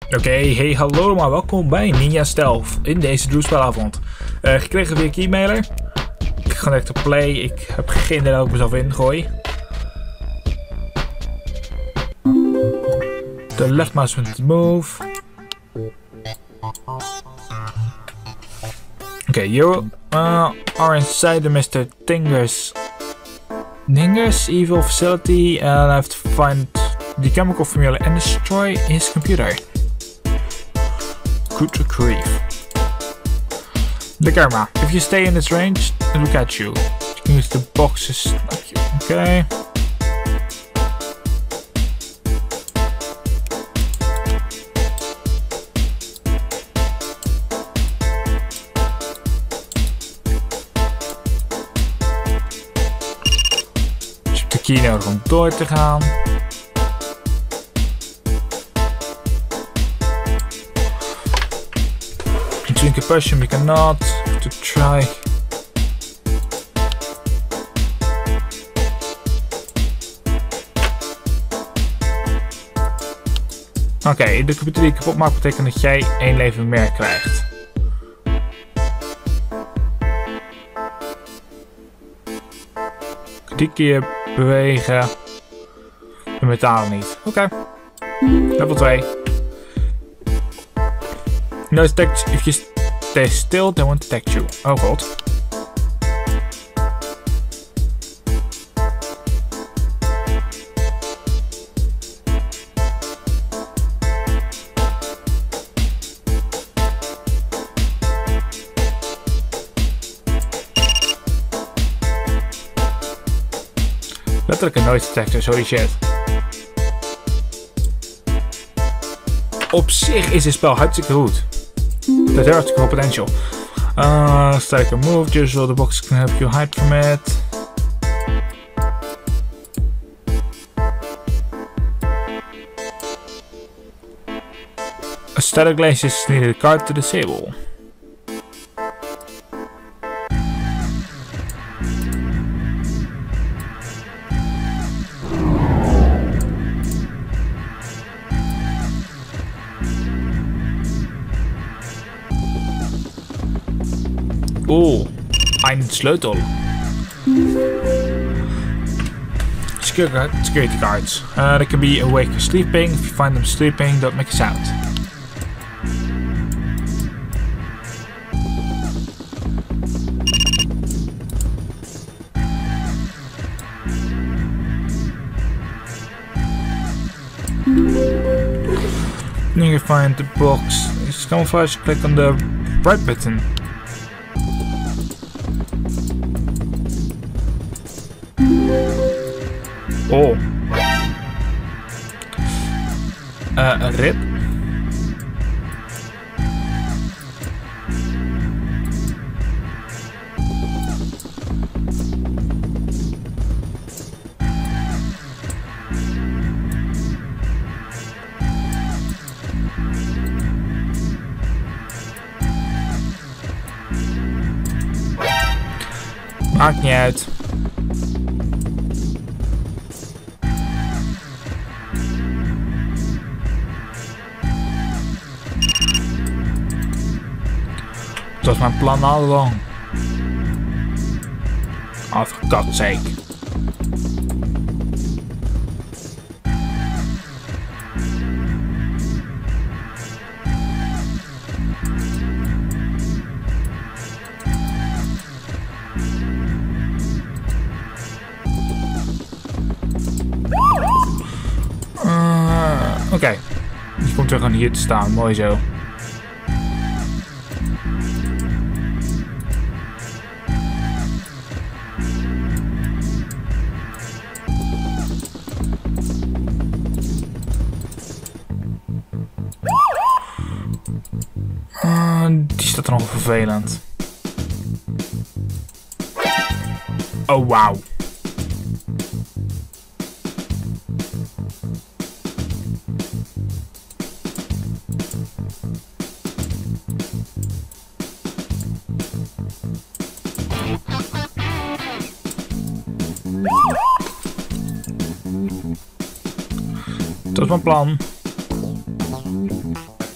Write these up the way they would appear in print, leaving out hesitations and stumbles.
Oké, hey, hallo allemaal, welkom bij Ninja Stealth in deze doelspelavond. Gekregen via Keymailer. Ik ga direct op play, ik heb geen idee dat ik mezelf ingooi. De left mouse to move. Okay, you are inside the Mr. Tinger's evil facility and have to find the chemical formula and destroy his computer. Good grief. The camera. If you stay in its range, it will catch you. You can use the boxes. Okay. Dus je hebt de key nodig om door te gaan. Drink a potion, we cannot. To try. Oké, de computer die kapot maakt betekent dat jij 1 leven meer krijgt. Die keer bewegen. De metalen niet. Oké. Level 2. No detect if you stay still, they won't detect you. Oh god. Letterlijk een noise detector, sorry shit. Op zich is dit spel hartstikke goed. Dat heeft hartstikke veel potential. Sterker move, just so the box can help you hide from it. A static glaze is needed a card to disable. Oh, een sleutel. Security cards. They can be awake or sleeping. If you find them sleeping, don't make a sound. Then you find the box. It's camouflage. Click on the right button. Oh. Een rib. Maakt niet uit. Dat was mijn plan all along. Oh, for God's sake. Oké. Je komt weer gewoon hier te staan. Mooi zo. Die staat er nog vervelend. Oh, wauw. Dat is mijn plan.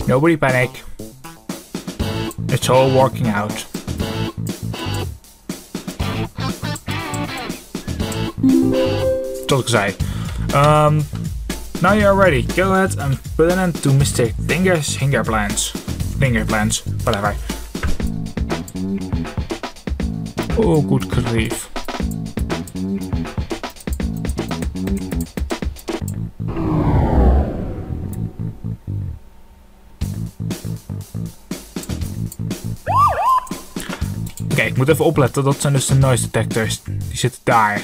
Nobody panic. It's all working out. Zoals ik zei. Now you are ready. Go ahead and put an end to Mr. Dinger's finger plans. Whatever. Oh, good grief. Oké, ik moet even opletten. Dat zijn dus de noise detectors. Die zitten daar.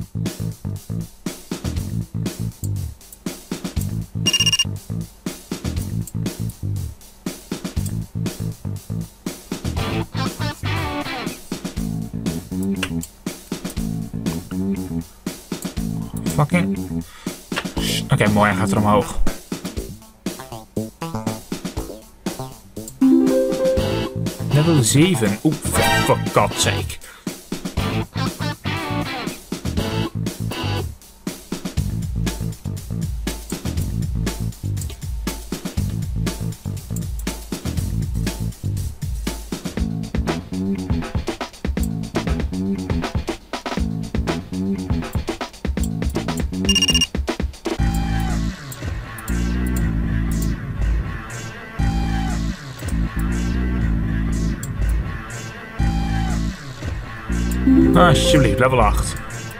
Fucking... Oké, mooi, hij gaat er omhoog. Level 7. Oeh, for God's sake. Alsjeblieft, level 8.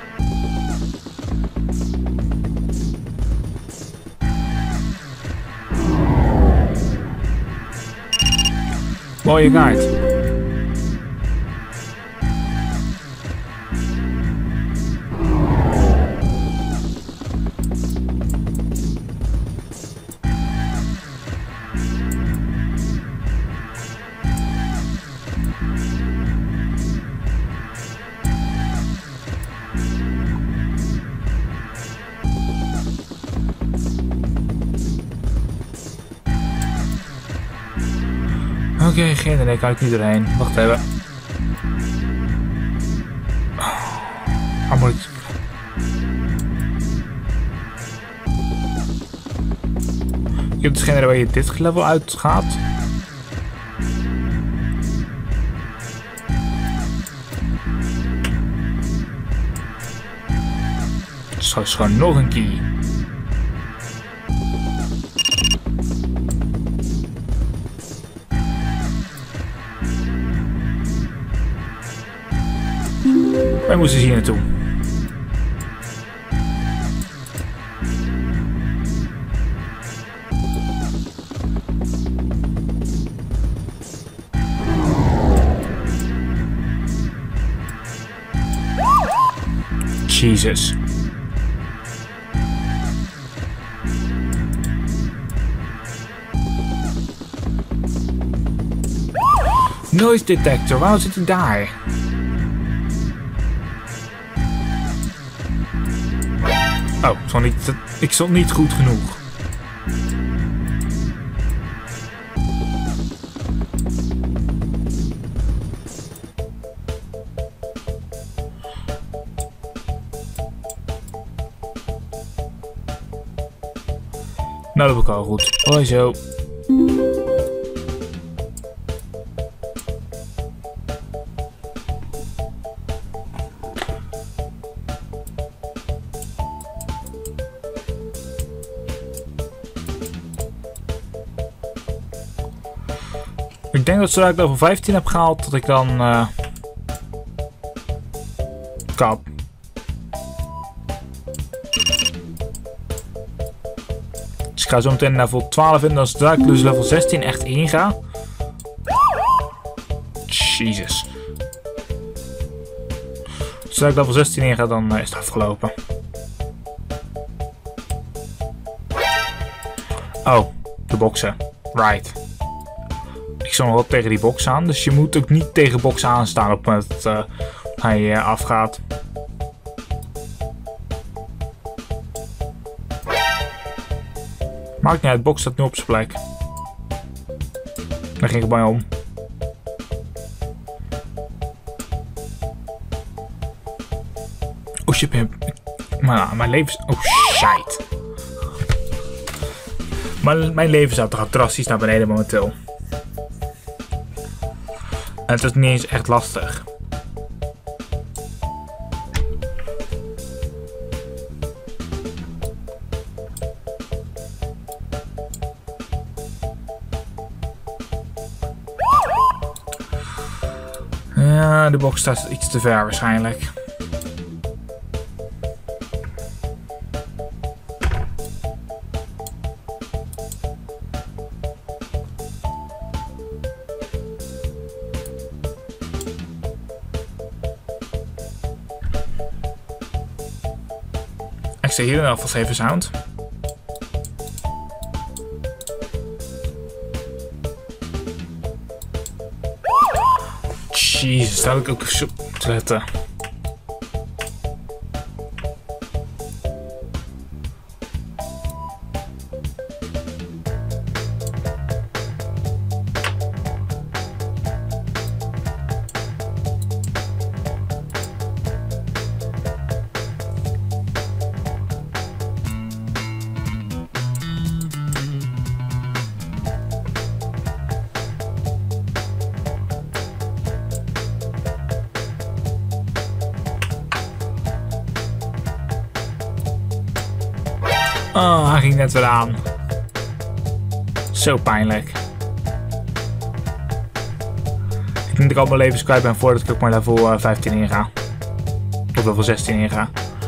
Mooie guide. Oké, geen idee, kan ik niet doorheen. Wacht even. Waar moet ik... Ik heb dus geen idee waar je dit level uitgaat. Het is gewoon nog een key. Wij moesten hier naartoe. Jesus. Noise detector, waarom zit hij daar? Oh, ik stond niet goed genoeg. Nou, dat heb ik al goed. Hoi zo. Ik denk dat zodra ik level 15 heb gehaald, dat ik dan kap. Dus ik ga zo meteen level 12 in, dan zodra ik dus level 16 echt inga. Jezus. Zodra ik level 16 inga, dan is het afgelopen. Oh, de boksen. Right. Ik stond nog wel tegen die box aan, dus je moet ook niet tegen box aanstaan op het moment dat hij afgaat. Maakt niet uit, box staat nu op zijn plek. Daar ging ik bij om. Oh shit, mijn leven is... Oh shit. Maar mijn leven zou toch drastisch naar beneden momenteel. En het is niet eens echt lastig. Ja, de box staat iets te ver waarschijnlijk. Ik zie hier in alvast even sound. Jezus, daar had ik ook zo te letten. Oh, hij ging net weer aan. Zo pijnlijk. Ik denk dat ik al mijn levens kwijt ben voordat ik ook maar level 15 inga. Of level 16 inga.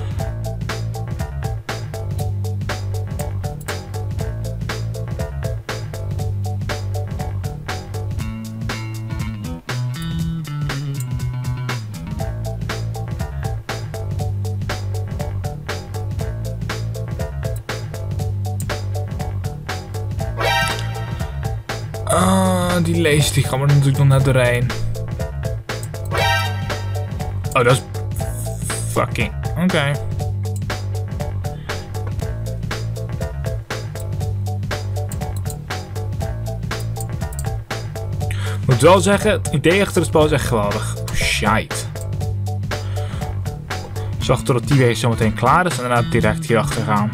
Die laser die gaan we natuurlijk nog naar doorheen. Oh, dat is fucking. Oké. Moet wel zeggen, het idee achter het spel is echt geweldig. Shite. Zorg dat die weer zo meteen klaar is en daarna direct hier achter gaan.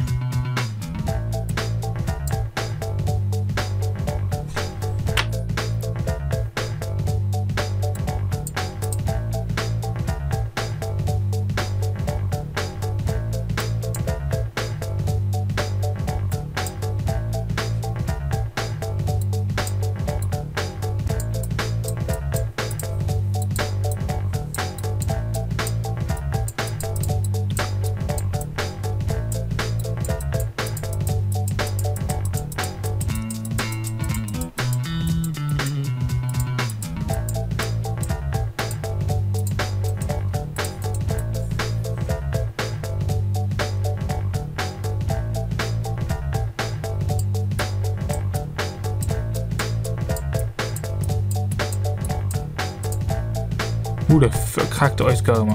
Hoe de fuck ga ik er ooit komen?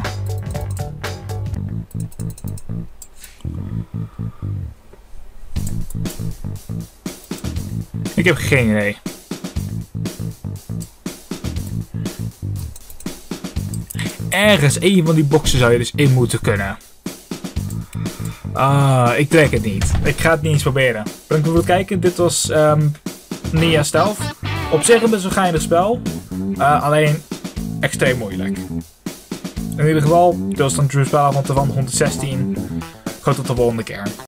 Ik heb geen idee. Ergens een van die boxen zou je dus in moeten kunnen. Ik trek het niet. Ik ga het niet eens proberen. Bedankt voor het kijken. Dit was Nia Stealth. Op zich een best wel geinig spel. Alleen extreem moeilijk. In ieder geval, dit was dan Drews Spel van 116. Ik hoop tot de volgende keer.